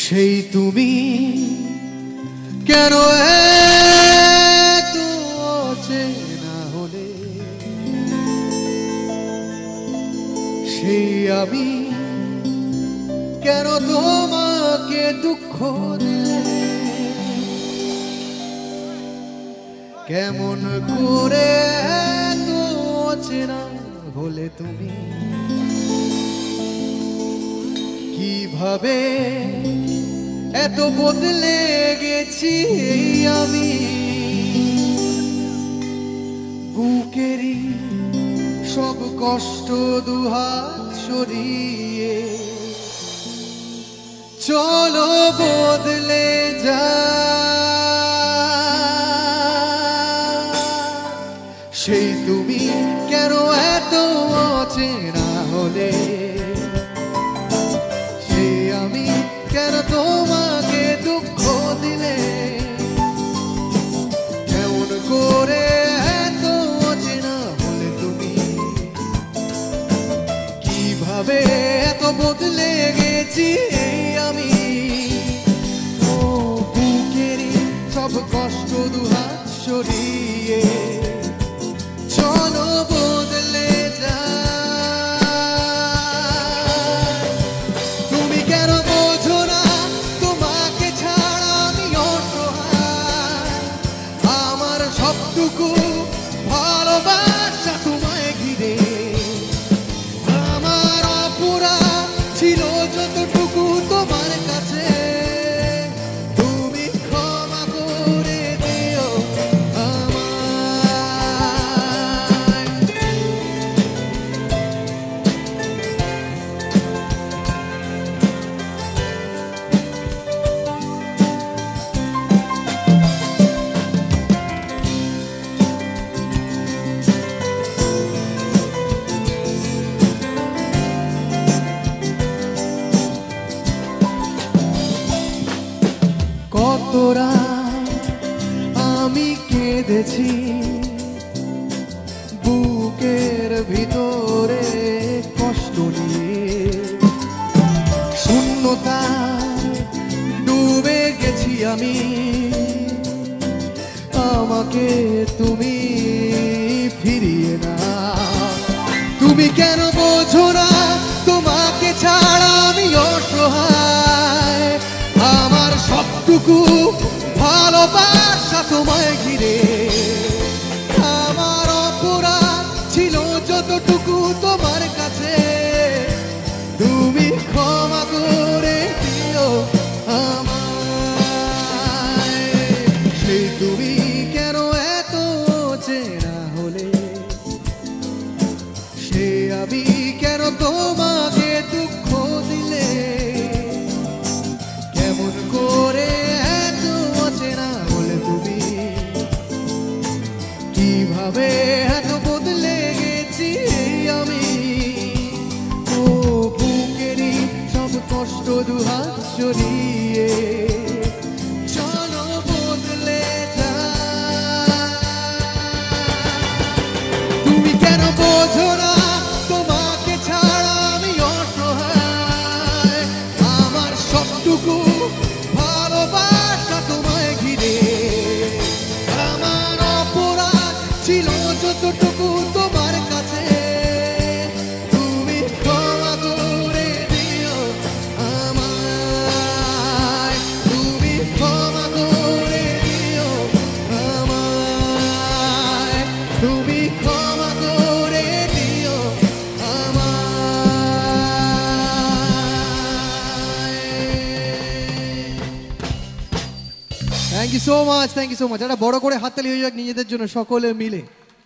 সেই তুমি কেন এত অচেনা হলে, সেই আমি কেন তোমাকে দুঃখ দিলে, কেমন করে এত অচেনা হলে তুমি, কিভাবে এত বদলে গেছি আমি, বুকেরই সব কষ্ট দুহাত সরিয়ে চলো বদলে যা, সেই তুমি কেন এত অচেনা হলে, সেই আমি কেন তোমাকে দুঃখ দিলে, কেমন করে এত অচেনা হলে তুমি, কিভাবে এত বদলে গেছি আমি, ও বুকেরই সব কষ্ট দুহাত সরিয়ে চলো বদলে যা, তুমি কেন বোঝো না তোমাকে ছাড়া আমি অসহায়, আমার সবটুকু ভালোবাসা তোমায় ঘিরে, আমার অপরাধ ছিল যতটুকু তোমার কাছে, তুমি ক্ষমা করে দিও আমায়। কতরা আমি কেঁদেছি বুকের ভিতরে কষ্ট নিয়ে, শূন্যতা ডুবে গেছি আমি, আমাকে তুমি ফিরিয়ে না, তুমি কেন বোঝো না তোমাকে ছাড়া আমি অসহায়, আমার সবটুকু ভালোবাসা তোমায় ঘিরে, আমার অপরাধ ছিল যতটুকু তোমার কাছে, তুমি ক্ষমা করে দিও আমায়, সেই তুমি কেন এত চেনা হলে, সে আমি কেন তোমাকে দুঃখ দিলে, কেমন করে এত অচেনা হলে তুমি, কিভাবে এত বদলে গেছি আমি, ও বুকেরই সব কষ্ট দুহাত সরিয়ে চলো বদলে যা, তুমি কেন বোঝো না তোমাকে ছাড়া আমি অসহায়, আমার সবটুকু ভালোবাসা তোমায় ঘিরে, আমার অপরাধ ছিল যতটুকু তোমার কাছে, তুমি ক্ষমা করে দিও আমায়, তুমি ক্ষমা করে দিও আমায়, তুমি ক্ষমা করে দিও আমায়। Thank you so much, thank you so much. একটা বড় করে হাততালি হয়ে যাক নিজেদের জন্য সকলে মিলে।